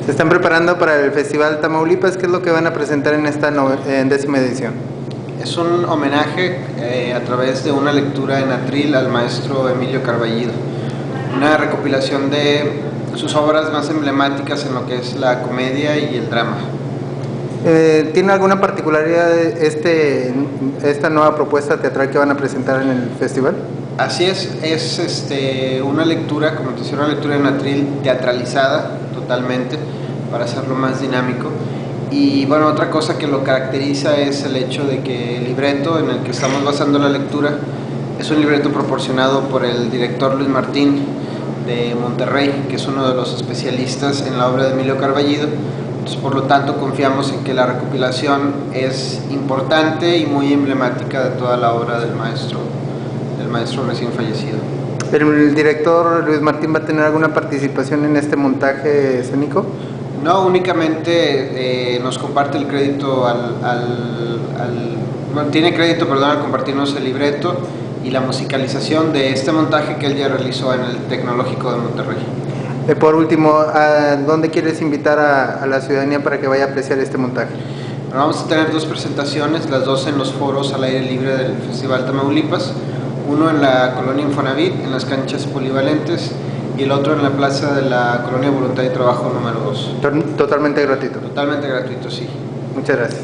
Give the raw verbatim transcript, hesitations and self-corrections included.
Se están preparando para el Festival Tamaulipas. ¿Qué es lo que van a presentar en esta en décima edición? Es un homenaje eh, a través de una lectura en atril al maestro Emilio Carballido, una recopilación de sus obras más emblemáticas en lo que es la comedia y el drama. Eh, ¿Tiene alguna particularidad este, esta nueva propuesta teatral que van a presentar en el festival? Así es, es este, una lectura, como te decía, una lectura en atril teatralizada totalmente para hacerlo más dinámico. Y bueno, otra cosa que lo caracteriza es el hecho de que el libreto en el que estamos basando la lectura es un libreto proporcionado por el director Luis Martín de Monterrey, que es uno de los especialistas en la obra de Emilio Carballido. Entonces, por lo tanto, confiamos en que la recopilación es importante y muy emblemática de toda la obra del maestro, del maestro recién fallecido. ¿Pero el director Luis Martín va a tener alguna participación en este montaje escénico? No, únicamente eh, nos comparte el crédito al, al, al bueno, tiene crédito, perdón, al compartirnos el libreto y la musicalización de este montaje que él ya realizó en el Tecnológico de Monterrey. Eh, por último, ¿a dónde quieres invitar a, a la ciudadanía para que vaya a apreciar este montaje? Bueno, vamos a tener dos presentaciones, las dos en los foros al aire libre del Festival Tamaulipas, uno en la colonia Infonavit, en las canchas polivalentes, y el otro en la plaza de la colonia Voluntad y Trabajo número dos. Totalmente gratuito. Totalmente gratuito, sí. Muchas gracias.